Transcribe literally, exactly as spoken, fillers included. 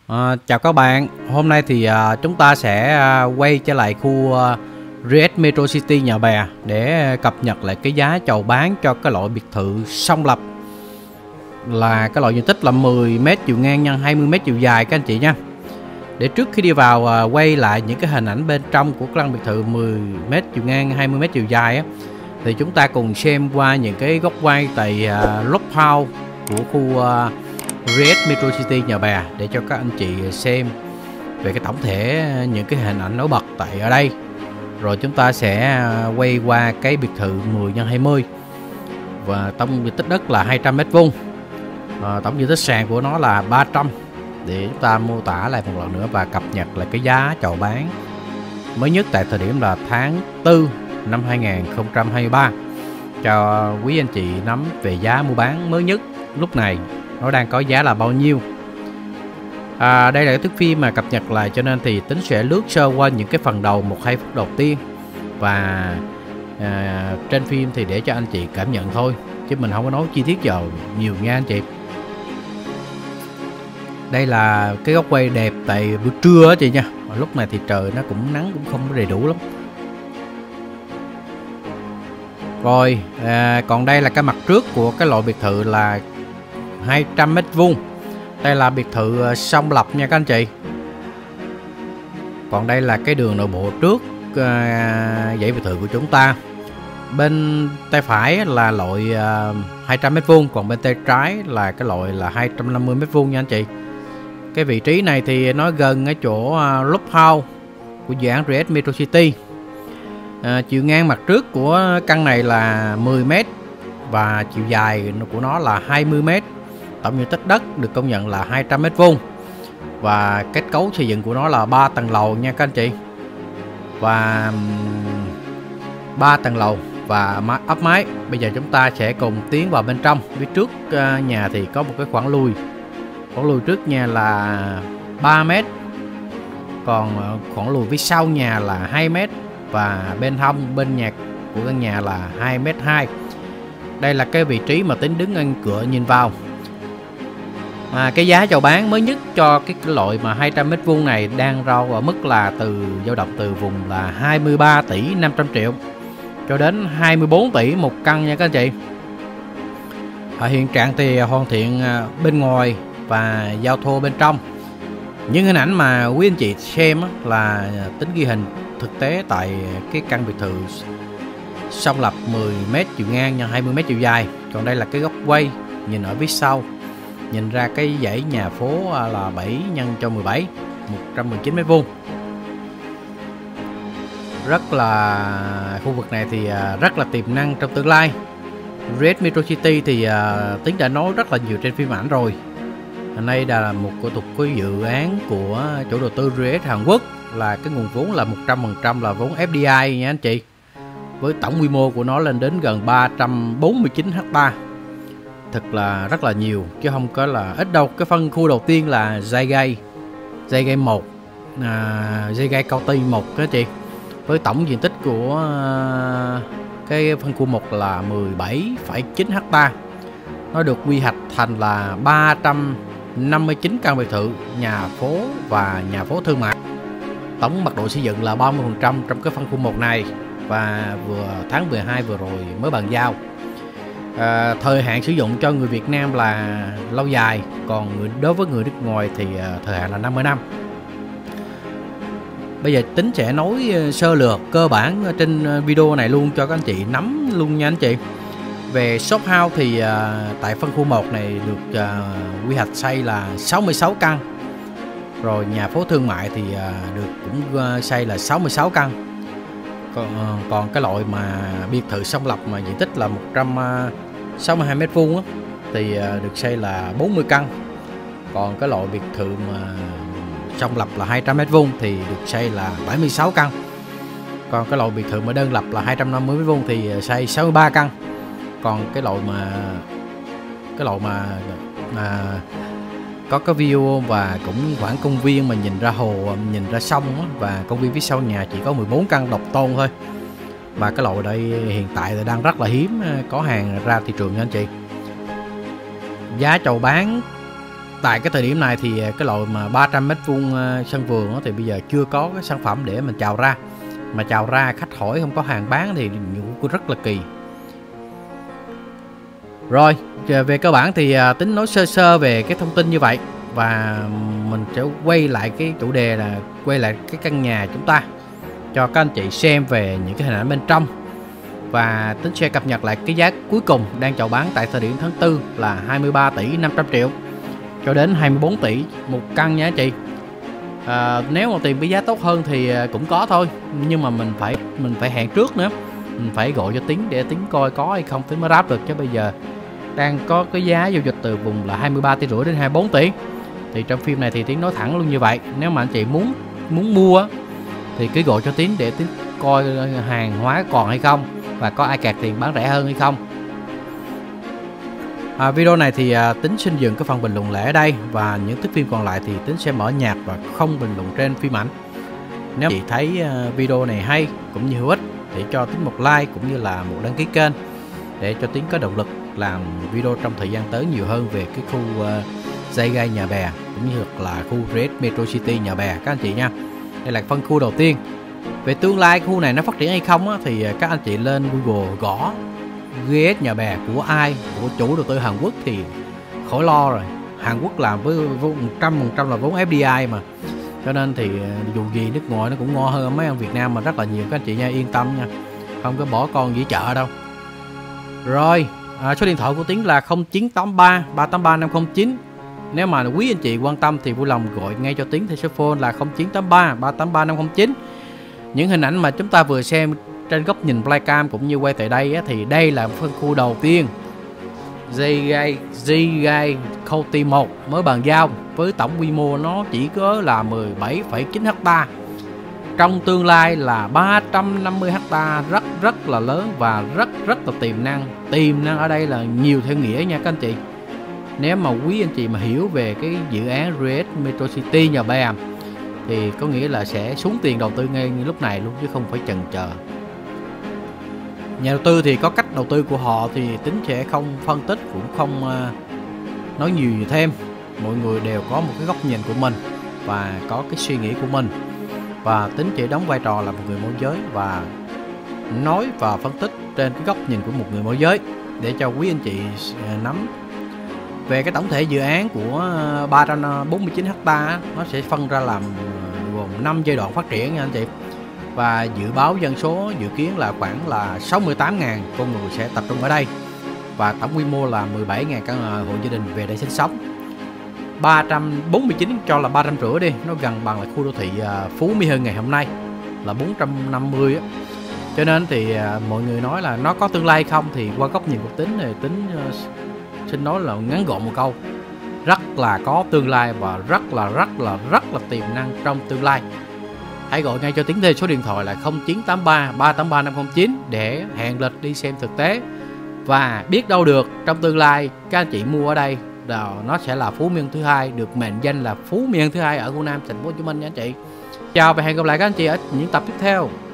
À, chào các bạn, hôm nay thì à, chúng ta sẽ à, quay trở lại khu à, Red Metro City Nhà Bè để cập nhật lại cái giá chào bán cho cái loại biệt thự song lập, là cái loại diện tích là mười mét chiều ngang nhân hai mươi mét chiều dài các anh chị nha. Để trước khi đi vào à, quay lại những cái hình ảnh bên trong của căn biệt thự mười mét chiều ngang hai mươi mét chiều dài á, thì chúng ta cùng xem qua những cái góc quay tại à, Love House của khu à, Red Metro City Nhà Bè để cho các anh chị xem về cái tổng thể những cái hình ảnh nổi bật tại ở đây. Rồi chúng ta sẽ quay qua cái biệt thự mười nhân hai mươi và tổng diện tích đất là hai trăm mét vuông, à, tổng diện tích sàn của nó là ba trăm, để chúng ta mô tả lại một lần nữa và cập nhật lại cái giá chào bán mới nhất tại thời điểm là tháng tư năm hai nghìn không trăm hai mươi ba cho quý anh chị nắm về giá mua bán mới nhất lúc này nó đang có giá là bao nhiêu. À, đây là cái thước phim mà cập nhật lại, cho nên thì tính sẽ lướt sơ qua những cái phần đầu một hai phút đầu tiên, và à, trên phim thì để cho anh chị cảm nhận thôi, chứ mình không có nói chi tiết vào nhiều nha anh chị. Đây là cái góc quay đẹp tại buổi trưa á chị nha. Lúc này thì trời nó cũng nắng cũng không có đầy đủ lắm. Rồi à, còn đây là cái mặt trước của cái loại biệt thự là hai trăm mét vuông. Đây là biệt thự song lập nha các anh chị. Còn đây là cái đường nội bộ trước à, dãy biệt thự của chúng ta. Bên tay phải là loại à, hai trăm mét vuông, còn bên tay trái là cái loại là hai trăm năm mươi mét vuông nha anh chị. Cái vị trí này thì nó gần ở chỗ à, Love House của dự án Red Metro City. À, chiều ngang mặt trước của căn này là mười mét và chiều dài của nó là hai mươi mét. Tổng diện tích đất được công nhận là hai trăm mét vuông và kết cấu xây dựng của nó là ba tầng lầu nha các anh chị. Và ba tầng lầu và ốp mái. Bây giờ chúng ta sẽ cùng tiến vào bên trong. Phía trước nhà thì có một cái khoảng lùi. Khoảng lùi trước nhà là ba mét. Còn khoảng lùi phía sau nhà là hai mét. Và bên hông bên nhà của căn nhà là hai mét hai. Đây là cái vị trí mà Tính đứng ở cửa nhìn vào. À, cái giá chào bán mới nhất cho cái, cái loại mà hai trăm mét vuông này đang rao ở mức là từ dao động từ vùng là hai mươi ba tỷ năm trăm triệu cho đến hai mươi bốn tỷ một căn nha các anh chị. À, hiện trạng thì hoàn thiện bên ngoài và giao thô bên trong. Những hình ảnh mà quý anh chị xem là Tính ghi hình thực tế tại cái căn biệt thự song lập mười mét chiều ngang nhân hai mươi mét chiều dài. Còn đây là cái góc quay nhìn ở phía sau, nhìn ra cái dãy nhà phố là bảy nhân cho mười bảy, một trăm mười chín mét vuông. Rất là khu vực này thì rất là tiềm năng trong tương lai. Red Metro City thì Tính đã nói rất là nhiều trên phim ảnh rồi. Hôm nay là một của tục cái dự án của chủ đầu tư rờ ét Hàn Quốc, là cái nguồn vốn là một trăm phần trăm là vốn ép đê i nha anh chị. Với tổng quy mô của nó lên đến gần ba trăm bốn mươi chín ha. Thật là rất là nhiều chứ không có là ít đâu. Cái phân khu đầu tiên là dây gai dây gai một, à, dây gai cao tây một đó chị, với tổng diện tích của à, cái phân khu một là mười bảy phẩy chín ha. Nó được quy hoạch thành là ba trăm năm mươi chín căn biệt thự, nhà phố và nhà phố thương mại. Tổng mật độ xây dựng là ba mươi phần trăm trong cái phân khu một này, và vừa tháng mười hai vừa rồi mới bàn giao. À, thời hạn sử dụng cho người Việt Nam là lâu dài, còn người, đối với người nước ngoài thì à, thời hạn là năm mươi năm. Bây giờ Tính sẽ nói sơ lược cơ bản trên video này luôn cho các anh chị nắm luôn nha anh chị. Về shop house thì à, tại phân khu một này được à, quy hoạch xây là sáu mươi sáu căn. Rồi nhà phố thương mại thì à, được cũng à, xây là sáu mươi sáu căn. Còn, à, còn cái loại mà biệt thự song lập mà diện tích là một trăm sáu mươi hai mét vuông thì à, được xây là bốn mươi căn. Còn cái loại biệt thự mà song lập là hai trăm mét vuông thì được xây là bảy mươi sáu căn. Còn cái loại biệt thự mà đơn lập là hai trăm năm mươi mét vuông thì xây sáu mươi ba căn. Còn cái loại mà cái loại mà à, có cái view và cũng khoảng công viên mà nhìn ra hồ, nhìn ra sông á, và công viên phía sau nhà chỉ có mười bốn căn độc tôn thôi. Và cái loại đây hiện tại thì đang rất là hiếm có hàng ra thị trường nha anh chị. Giá chào bán tại cái thời điểm này thì cái loại mà ba trăm mét vuông sân vườn đó, thì bây giờ chưa có cái sản phẩm để mình chào ra, mà chào ra khách hỏi không có hàng bán thì cũng rất là kỳ. Rồi về cơ bản thì Tính nói sơ sơ về cái thông tin như vậy, và mình sẽ quay lại cái chủ đề là quay lại cái căn nhà chúng ta cho các anh chị xem về những cái hình ảnh bên trong, và Tính sẽ cập nhật lại cái giá cuối cùng đang chào bán tại thời điểm tháng tư là hai mươi ba tỷ năm trăm triệu cho đến hai mươi bốn tỷ một căn nha anh chị. À, nếu mà tìm cái giá tốt hơn thì cũng có thôi, nhưng mà mình phải mình phải hẹn trước nữa, mình phải gọi cho Tiến để Tiến coi có hay không Tiến mới ráp được, chứ bây giờ đang có cái giá giao dịch từ vùng là hai mươi ba tỷ rưỡi đến hai mươi bốn tỷ. Thì trong phim này thì Tiến nói thẳng luôn như vậy, nếu mà anh chị muốn muốn mua thì cứ gọi cho Tiến để Tiến coi hàng hóa còn hay không, và có ai kẹt tiền bán rẻ hơn hay không. À, video này thì à, Tính xin dừng cái phần bình luận lẻ ở đây, và những thước phim còn lại thì Tính sẽ mở nhạc và không bình luận trên phim ảnh. Nếu chị thấy à, video này hay cũng như hữu ích thì cho Tính một like cũng như là một đăng ký kênh để cho Tính có động lực làm video trong thời gian tới nhiều hơn về cái khu uh, dây gai Nhà Bè cũng như là khu Red Metro City Nhà Bè các anh chị nha. Đây là phân khu đầu tiên. Về tương lai khu này nó phát triển hay không á, thì các anh chị lên Google gõ giê ét Nhà Bè của ai, của chủ đầu tư Hàn Quốc thì khỏi lo rồi. Hàn Quốc làm với một trăm phần trăm là vốn ép đê i mà, cho nên thì dù gì nước ngoài nó cũng ngon hơn mấy ông Việt Nam mà rất là nhiều các anh chị nha, yên tâm nha, không có bỏ con dĩ chợ đâu. Rồi à, số điện thoại của Tiến là không chín tám ba ba tám ba năm không chín. Nếu mà quý anh chị quan tâm thì vui lòng gọi ngay cho Tiến theo số phone là không chín tám ba ba tám ba năm không chín. Những hình ảnh mà chúng ta vừa xem trên góc nhìn flycam cũng như quay tại đây á, thì đây là phân khu đầu tiên Dây Gai County một mới bàn giao, với tổng quy mô nó chỉ có là mười bảy phẩy chín ha. Trong tương lai là ba trăm năm mươi ha, rất rất là lớn và rất rất là tiềm năng. Tiềm năng ở đây là nhiều theo nghĩa nha các anh chị. Nếu mà quý anh chị mà hiểu về cái dự án Red Metro City Nhà Bè thì có nghĩa là sẽ xuống tiền đầu tư ngay như lúc này luôn, chứ không phải chần chờ. Nhà đầu tư thì có cách đầu tư của họ thì Tính sẽ không phân tích, cũng không uh, nói nhiều thêm. Mọi người đều có một cái góc nhìn của mình và có cái suy nghĩ của mình, và Tính chỉ đóng vai trò là một người môi giới và nói và phân tích trên cái góc nhìn của một người môi giới để cho quý anh chị nắm. Về cái tổng thể dự án của ba trăm bốn mươi chín ha, nó sẽ phân ra làm gồm năm giai đoạn phát triển nha anh chị. Và dự báo dân số dự kiến là khoảng là sáu mươi tám nghìn con người sẽ tập trung ở đây, và tổng quy mô là mười bảy nghìn căn hộ gia đình về đây sinh sống. Ba trăm bốn mươi chín cho là ba trăm rưỡi đi, nó gần bằng là khu đô thị Phú Mỹ Hưng ngày hôm nay là bốn trăm năm mươi á. Cho nên thì mọi người nói là nó có tương lai không, thì qua góc nhìn của Tính thì Tính xin nói là ngắn gọn một câu, rất là có tương lai và rất là rất là rất là tiềm năng trong tương lai. Hãy gọi ngay cho Tiến theo số điện thoại là không chín tám ba ba tám ba năm không chín để hẹn lịch đi xem thực tế, và biết đâu được trong tương lai các anh chị mua ở đây nó sẽ là Phú Mỹ Hưng thứ hai, được mệnh danh là Phú Mỹ Hưng thứ hai ở khu Nam thành phố Hồ Chí Minh nha anh chị. Chào và hẹn gặp lại các anh chị ở những tập tiếp theo.